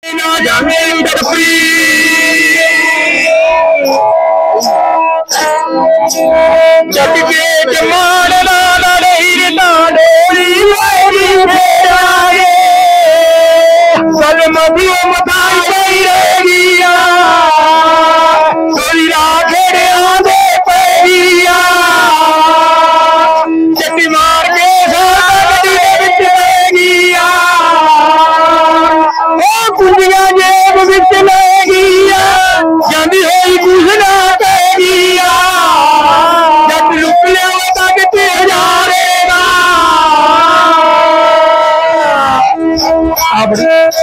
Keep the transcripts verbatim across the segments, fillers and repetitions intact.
जग के जमान लाला नहीं डोरी कल मधु मताई गई रहेगिया डोरी राखेड़े आंधे पैरिया चट्टी मार के साड़ी बिच लेगिया ओ कुंडिया जेब बिच लेगिया जांदी होई कुछ ना कहेगिया जब लुक लिया तक ते जारेगा अब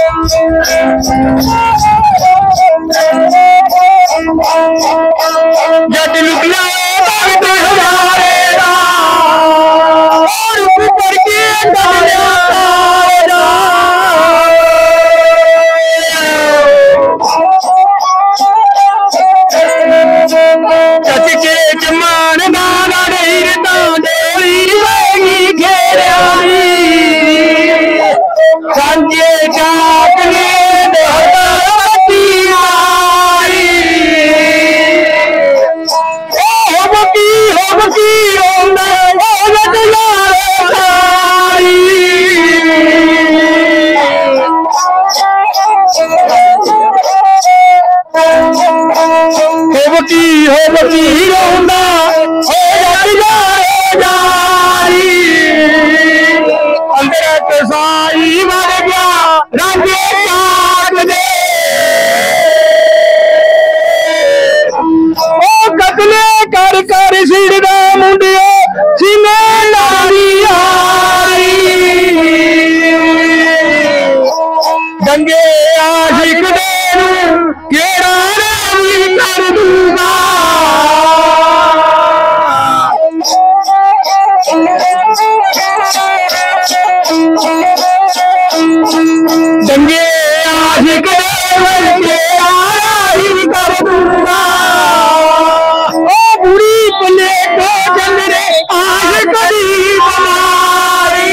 जब लुक लिया तक ते जारेगा और ऊपर के डालिया चच के जमान नाना नहीं डोरी रहेगी घेरियाली संजे चाकने देहती मारी हो बकी हो बकी रोंदा हो लटयारे सारी हो बकी हो बकी रोंदा हो लटयारे जारी अंदर कसाई मर गया रंगे काट दे ओ कतले कर कर सिरदा मुंडियो सीने लारी आई दंगे आशिक दे केड़ा राजी कर दूंगा दंगे आशिक दे आराही कर दूंगा ओ बुरी पले को चंद्रे आज करी बनारी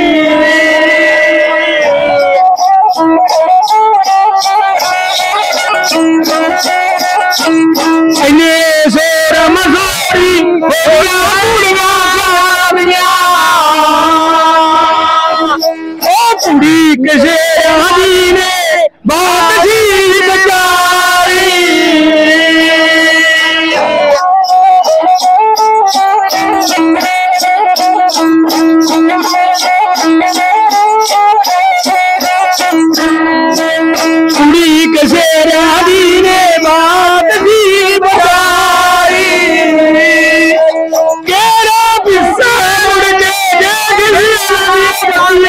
इन्हें शेर मजोरी होया कुड़िया जानिया ओ कुड़ी किसे आदि ने बात थी बेचारी कुड़ी किसे आदि ने बात थी बेचारी केरा बिस्सा मुड़ के जग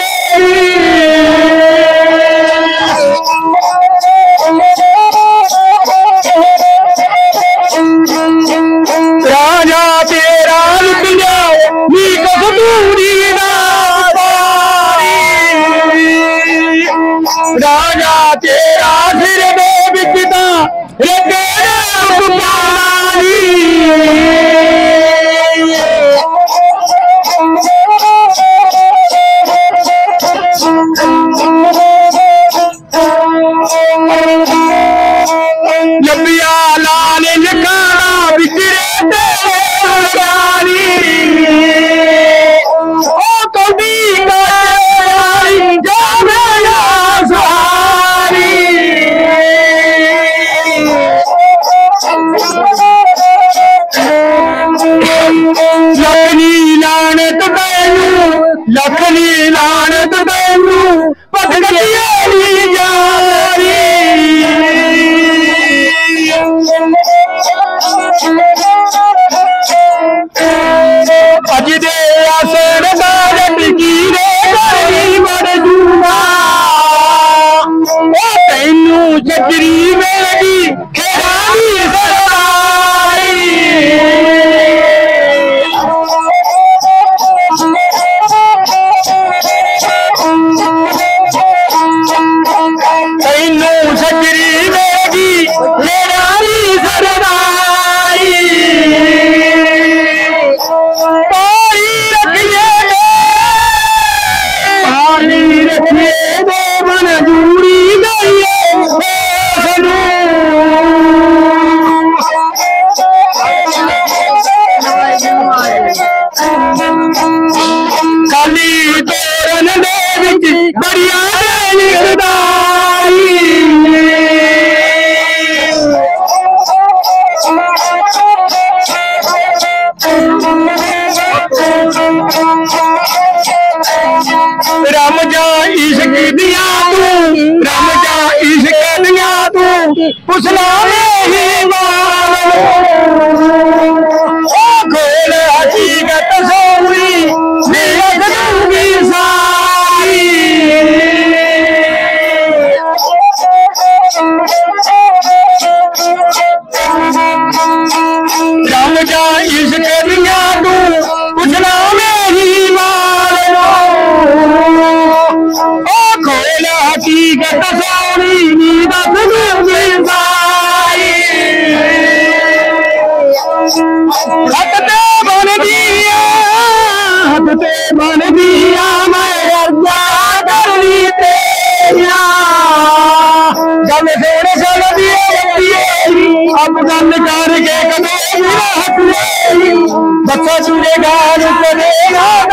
राजा तेरा लुट जाओ नी कसूरी ना राजा तेरा सिर दे बिकता लगे पानी लबिया लाल लिखाना बिचरे तेरी ओ कभी कभी जा मेरा सारी पुछना नहीं मानो ओ खोल हकीकत सोनी रख दूंगी सारी रंग जा इश्क दिया तू पुछना नहीं मानो ओ खोल हकीकत सोनी रख दूंगी सारी हक ते बन दिया हक ते बन दिया मैं अर्जा कर ली तेरा गल सोने चल दिए अब गल करके कदे हक ले बच्चा चुनेगा रुक देगा